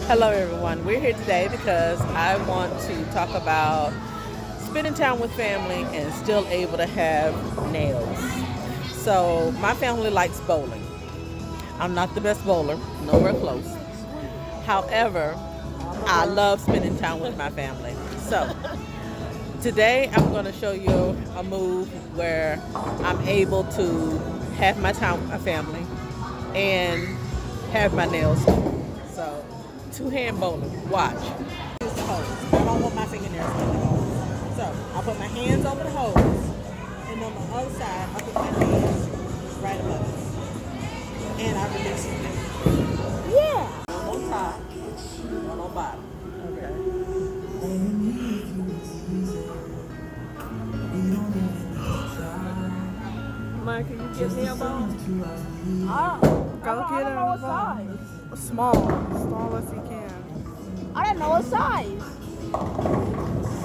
Hello everyone, we're here today because I want to talk about spending time with family and still able to have nails. So my family likes bowling. I'm not the best bowler, nowhere close. However, I love spending time with my family. So today I'm going to show you a move where I'm able to have my time with my family and have my nails done. So two-hand bowling, watch. Use the hose. I don't want my fingernails on the hose. So I'll put my hands over the hose, and on the other side I'll put my hands right above it. And I release it. Yeah. One on top, one on bottom. Mike, can you give me a bone? Go get him a bone. Small as you can. I don't know what size.